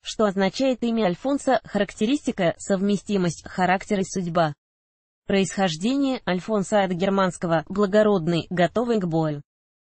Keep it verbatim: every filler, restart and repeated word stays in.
Что означает имя Альфонсо? Характеристика – совместимость, характер и судьба. Происхождение: Альфонсо от германского «благородный», готовый к бою.